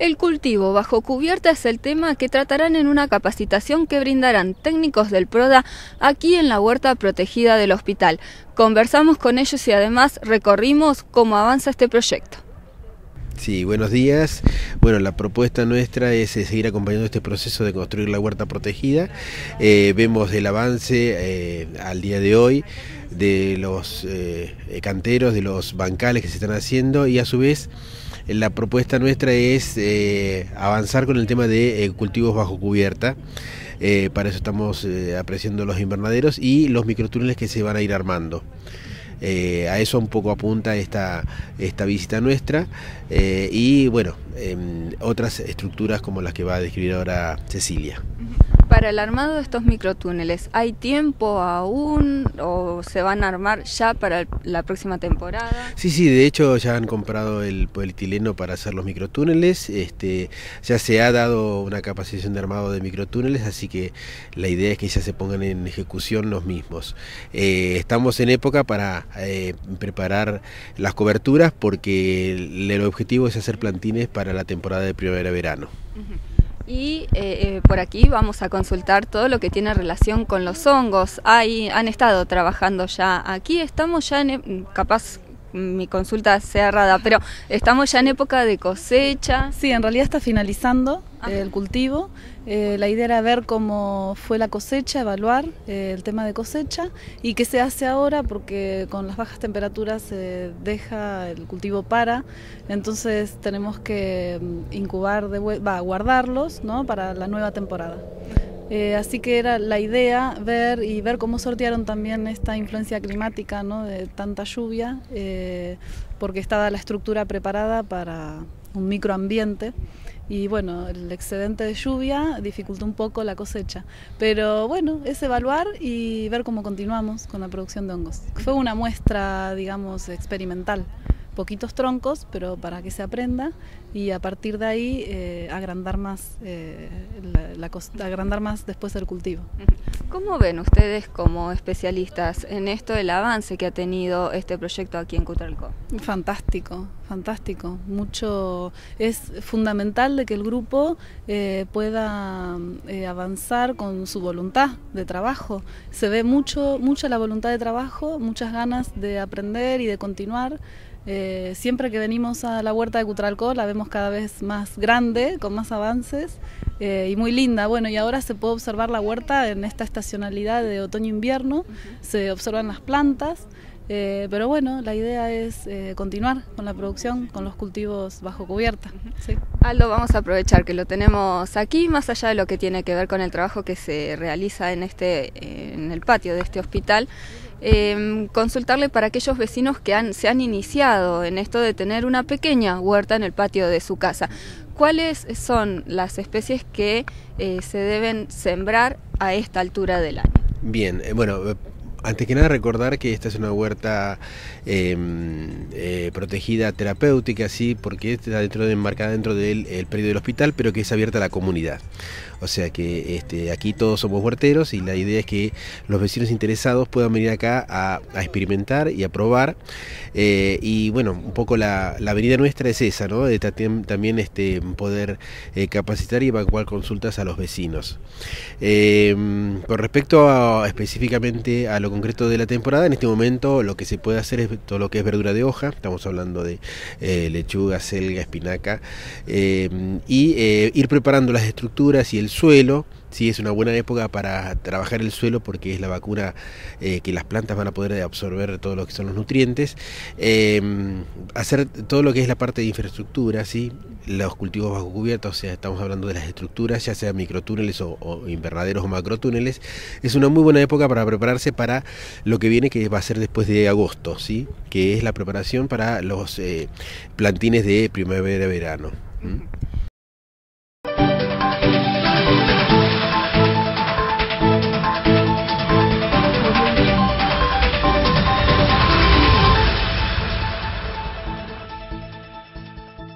El cultivo bajo cubierta es el tema que tratarán en una capacitación que brindarán técnicos del PRODA aquí en la huerta protegida del hospital. Conversamos con ellos y además recorrimos cómo avanza este proyecto. Sí, buenos días. Bueno, la propuesta nuestra es seguir acompañando este proceso de construir la huerta protegida. Vemos el avance al día de hoy de los canteros, de los bancales que se están haciendo, y a su vez la propuesta nuestra es avanzar con el tema de cultivos bajo cubierta. Para eso estamos apreciando los invernaderos y los microtúneles que se van a ir armando. A eso un poco apunta esta visita nuestra y bueno, otras estructuras como las que va a describir ahora Cecilia. Para el armado de estos microtúneles, ¿hay tiempo aún o se van a armar ya para la próxima temporada? Sí, de hecho ya han comprado el polietileno para hacer los microtúneles, ya se ha dado una capacitación de armado de microtúneles, así que la idea es que ya se pongan en ejecución los mismos. Estamos en época para preparar las coberturas porque el objetivo es hacer plantines para la temporada de primavera-verano. Y por aquí vamos a consultar todo lo que tiene relación con los hongos. Han estado trabajando ya aquí, estamos ya capaz mi consulta sea errada, pero estamos ya en época de cosecha. Sí, en realidad está finalizando el cultivo. La idea era ver cómo fue la cosecha, evaluar el tema de cosecha y qué se hace ahora, porque con las bajas temperaturas se deja el cultivo entonces tenemos que incubar, guardarlos, ¿no?, para la nueva temporada. Así que era la idea ver cómo sortearon también esta influencia climática, ¿no?, de tanta lluvia, porque estaba la estructura preparada para un microambiente. Y bueno, el excedente de lluvia dificultó un poco la cosecha. Pero bueno, es evaluar y ver cómo continuamos con la producción de hongos. Fue una muestra, digamos, experimental. Poquitos troncos, pero para que se aprenda y a partir de ahí agrandar más después del cultivo. ¿Cómo ven ustedes como especialistas en esto, el avance que ha tenido este proyecto aquí en Cutralcó? Fantástico, fantástico. Es fundamental de que el grupo pueda avanzar con su voluntad de trabajo. Se ve mucha la voluntad de trabajo, muchas ganas de aprender y de continuar. Siempre que venimos a la huerta de Cutralcó la vemos cada vez más grande, con más avances y muy linda. Bueno, y ahora se puede observar la huerta en esta estacionalidad de otoño-invierno, se observan las plantas, pero bueno, la idea es continuar con la producción, con los cultivos bajo cubierta. Sí. Aldo, vamos a aprovechar que lo tenemos aquí, más allá de lo que tiene que ver con el trabajo que se realiza en el patio de este hospital. Consultarle para aquellos vecinos que se han iniciado en esto de tener una pequeña huerta en el patio de su casa. ¿Cuáles son las especies que se deben sembrar a esta altura del año? Bien, bueno, antes que nada recordar que esta es una huerta protegida terapéutica, sí, porque está enmarcada dentro del predio del hospital, pero que es abierta a la comunidad. O sea que aquí todos somos huerteros y la idea es que los vecinos interesados puedan venir acá a experimentar y a probar. Y bueno, un poco la venida nuestra es esa, ¿no? De también poder capacitar y evacuar consultas a los vecinos. Con respecto específicamente a lo concreto de la temporada, en este momento lo que se puede hacer es todo lo que es verdura de hoja. Estamos hablando de lechuga, selga, espinaca, y ir preparando las estructuras y el suelo. Sí, es una buena época para trabajar el suelo porque es la vacuna que las plantas van a poder absorber todo lo que son los nutrientes. Hacer todo lo que es la parte de infraestructura, ¿sí? Los cultivos bajo cubierta, o sea, estamos hablando de las estructuras, ya sea microtúneles o invernaderos o macrotúneles. Es una muy buena época para prepararse para lo que viene, que va a ser después de agosto, ¿sí? Que es la preparación para los plantines de primavera-verano.